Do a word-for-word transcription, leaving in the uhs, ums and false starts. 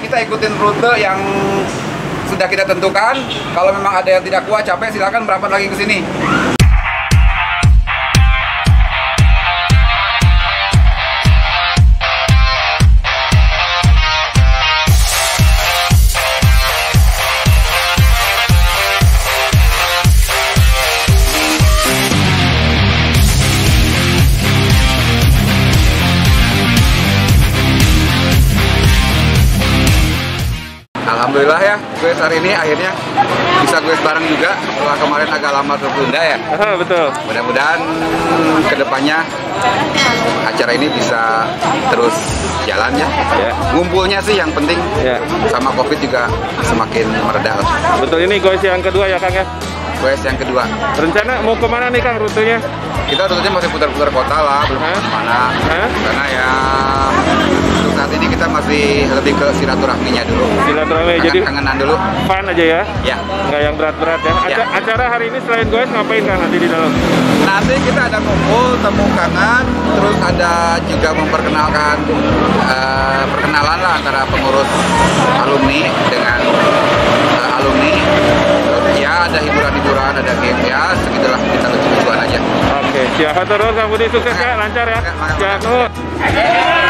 kita ikutin rute yang sudah kita tentukan. Kalau memang ada yang tidak kuat, capek, silakan merapat lagi ke sini. Alhamdulillah ya, gue hari ini akhirnya bisa gue bareng juga setelah kemarin agak lama tertunda ya. Ah, betul. Mudah-mudahan kedepannya acara ini bisa terus jalan ya. Ya. Ngumpulnya sih yang penting, Ya. sama Covid juga semakin mereda lah. Betul, ini goes yang kedua ya Kang ya? Goes yang kedua. Rencana mau kemana nih Kang rutenya? Kita rutenya masih putar-putar kota lah, belum Hah? kemana. Hah? Karena ya untuk saat ini kita masih lebih ke silaturahminya dulu. Silaturahmi, jadi Kangen-kangenan dulu. fun aja ya? Ya. Nggak yang berat-berat ya? Aca Ya. Acara hari ini selain goes ngapain Kang nanti di dalam? Nanti kita ada kumpul, temu kangen, terus ada juga memperkenalkan eh, perkenalan lah antara pengurus alumni dengan eh, alumni. Terus ya ada hiburan-hiburan, ada game ya, segitulah kita lucu-lucuan aja. Oke, siap. Terus Kang Budi sukses ya, lancar ya. Ya, makasih. Siap. Nuhun.